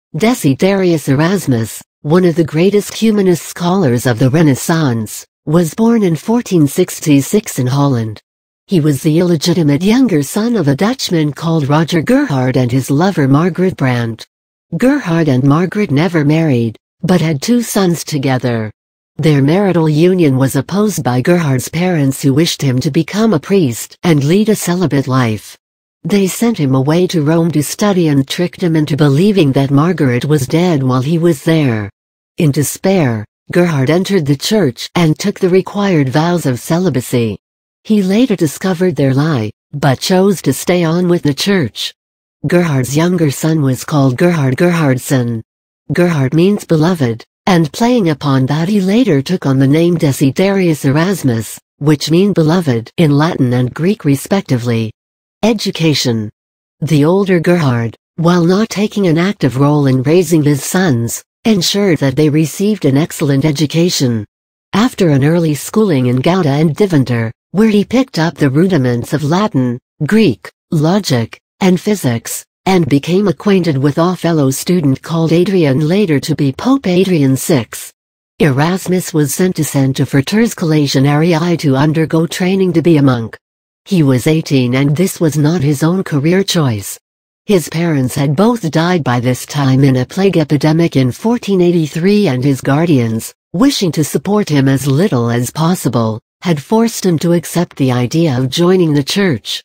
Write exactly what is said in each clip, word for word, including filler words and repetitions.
Desiderius Erasmus, one of the greatest humanist scholars of the Renaissance, was born in fourteen sixty-six in Holland. He was the illegitimate younger son of a Dutchman called Roger Gerhard and his lover Margaret Brandt. Gerhard and Margaret never married, but had two sons together. Their marital union was opposed by Gerhard's parents, who wished him to become a priest and lead a celibate life. They sent him away to Rome to study and tricked him into believing that Margaret was dead while he was there. In despair, Gerhard entered the church and took the required vows of celibacy. He later discovered their lie, but chose to stay on with the church. Gerhard's younger son was called Gerhard Gerhardson. Gerhard means beloved, and playing upon that he later took on the name Desiderius Erasmus, which mean beloved in Latin and Greek respectively. Education. The older Gerhard, while not taking an active role in raising his sons, ensured that they received an excellent education. After an early schooling in Gouda and Deventer, where he picked up the rudiments of Latin, Greek, logic, and physics, and became acquainted with a fellow student called Adrian, later to be Pope Adrian the sixth. Erasmus was sent to Santa Fratres Collegionariae to undergo training to be a monk. He was eighteen and this was not his own career choice. His parents had both died by this time in a plague epidemic in fourteen eighty-three, and his guardians, wishing to support him as little as possible, had forced him to accept the idea of joining the church.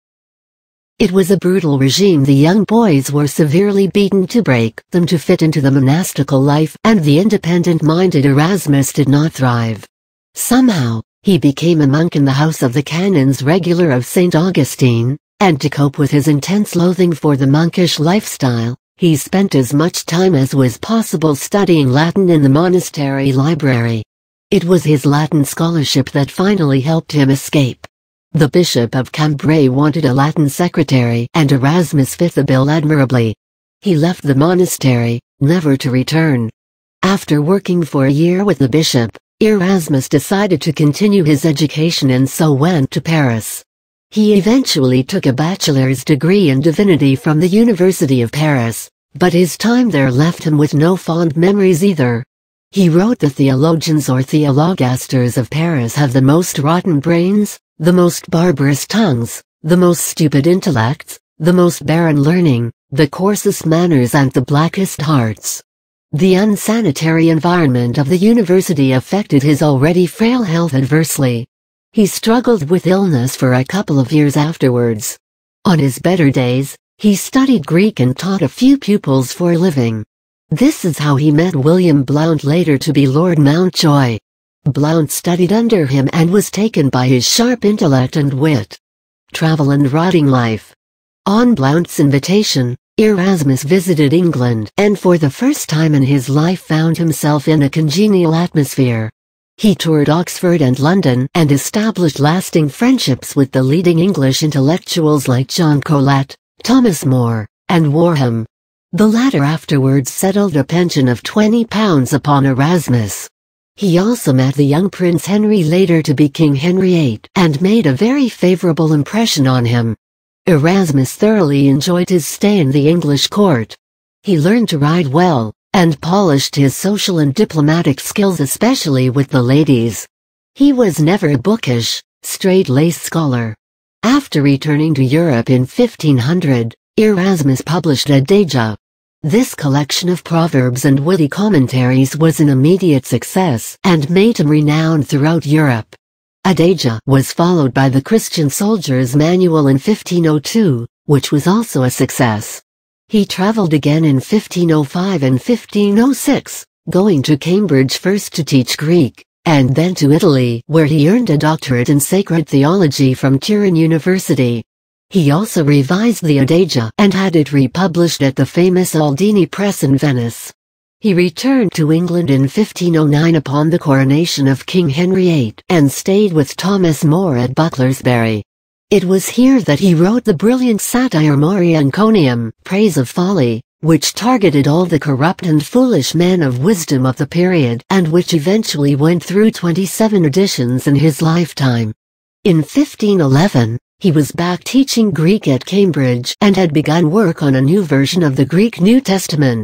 It was a brutal regime. The young boys were severely beaten to break them to fit into the monastical life, and the independent-minded Erasmus did not thrive. Somehow, he became a monk in the house of the Canons Regular of Saint Augustine, and to cope with his intense loathing for the monkish lifestyle, he spent as much time as was possible studying Latin in the monastery library. It was his Latin scholarship that finally helped him escape. The Bishop of Cambrai wanted a Latin secretary, and Erasmus fit the bill admirably. He left the monastery, never to return. After working for a year with the bishop, Erasmus decided to continue his education and so went to Paris. He eventually took a bachelor's degree in divinity from the University of Paris, but his time there left him with no fond memories either. He wrote, "The theologians or theologasters of Paris have the most rotten brains, the most barbarous tongues, the most stupid intellects, the most barren learning, the coarsest manners and the blackest hearts." The unsanitary environment of the university affected his already frail health adversely. He struggled with illness for a couple of years afterwards. On his better days, he studied Greek and taught a few pupils for a living. This is how he met William Blount, later to be Lord Mountjoy. Blount studied under him and was taken by his sharp intellect and wit. Travel and writing life. On Blount's invitation, Erasmus visited England and for the first time in his life found himself in a congenial atmosphere. He toured Oxford and London and established lasting friendships with the leading English intellectuals like John Colet, Thomas More, and Warham. The latter afterwards settled a pension of twenty pounds upon Erasmus. He also met the young Prince Henry, later to be King Henry the eighth, and made a very favourable impression on him. Erasmus thoroughly enjoyed his stay in the English court. He learned to ride well, and polished his social and diplomatic skills, especially with the ladies. He was never a bookish, straight-laced scholar. After returning to Europe in fifteen hundred, Erasmus published Adagia. This collection of proverbs and witty commentaries was an immediate success and made him renowned throughout Europe. Adagia was followed by the Christian Soldier's Manual in fifteen oh two, which was also a success. He travelled again in fifteen oh five and fifteen oh six, going to Cambridge first to teach Greek, and then to Italy, where he earned a doctorate in sacred theology from Turin University. He also revised the Adagia and had it republished at the famous Aldini Press in Venice. He returned to England in fifteen oh nine upon the coronation of King Henry the eighth and stayed with Thomas More at Bucklersbury. It was here that he wrote the brilliant satire Moria Inconium, Praise of Folly, which targeted all the corrupt and foolish men of wisdom of the period and which eventually went through twenty-seven editions in his lifetime. In fifteen eleven, he was back teaching Greek at Cambridge and had begun work on a new version of the Greek New Testament.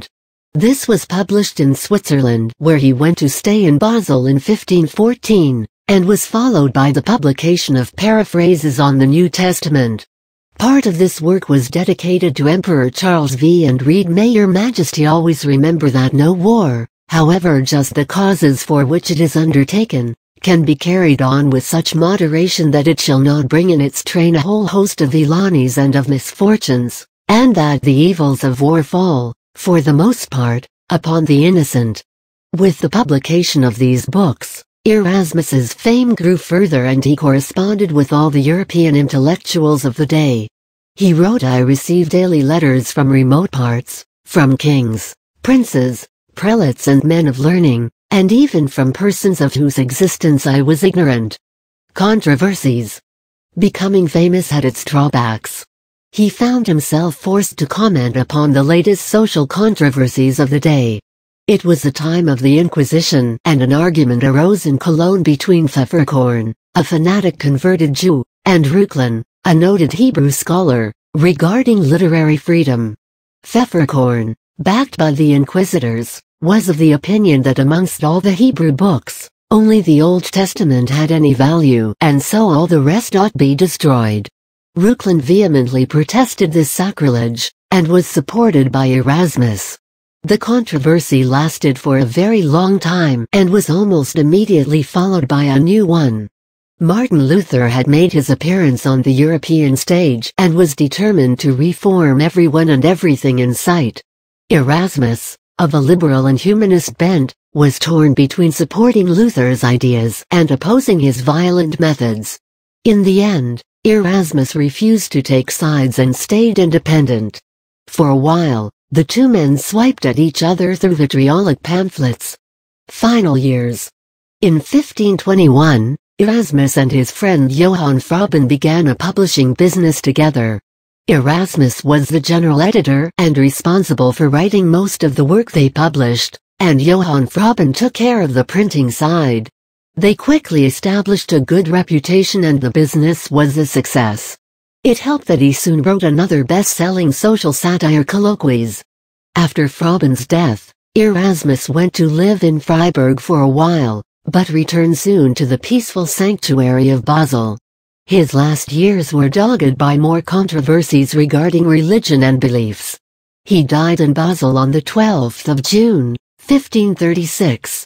This was published in Switzerland, where he went to stay in Basel in fifteen fourteen, and was followed by the publication of paraphrases on the New Testament. Part of this work was dedicated to Emperor Charles the Second and read, "May your Majesty always remember that no war, however just the causes for which it is undertaken, can be carried on with such moderation that it shall not bring in its train a whole host of villanies and of misfortunes, and that the evils of war fall, for the most part, upon the innocent." With the publication of these books, Erasmus's fame grew further and he corresponded with all the European intellectuals of the day. He wrote, "I receive daily letters from remote parts, from kings, princes, prelates and men of learning, and even from persons of whose existence I was ignorant." Controversies. Becoming famous had its drawbacks. He found himself forced to comment upon the latest social controversies of the day. It was the time of the Inquisition, and an argument arose in Cologne between Pfefferkorn, a fanatic converted Jew, and Reuchlin, a noted Hebrew scholar, regarding literary freedom. Pfefferkorn, backed by the Inquisitors, was of the opinion that amongst all the Hebrew books, only the Old Testament had any value, and so all the rest ought be destroyed. Reuchlin vehemently protested this sacrilege, and was supported by Erasmus. The controversy lasted for a very long time and was almost immediately followed by a new one. Martin Luther had made his appearance on the European stage and was determined to reform everyone and everything in sight. Erasmus, of a liberal and humanist bent, was torn between supporting Luther's ideas and opposing his violent methods. In the end, Erasmus refused to take sides and stayed independent. For a while, the two men swiped at each other through vitriolic pamphlets. Final years. In fifteen twenty-one, Erasmus and his friend Johann Froben began a publishing business together. Erasmus was the general editor and responsible for writing most of the work they published, and Johann Froben took care of the printing side. They quickly established a good reputation and the business was a success. It helped that he soon wrote another best-selling social satire, Colloquies. After Froben's death, Erasmus went to live in Freiburg for a while, but returned soon to the peaceful sanctuary of Basel. His last years were dogged by more controversies regarding religion and beliefs. He died in Basel on the twelfth of June, fifteen thirty-six.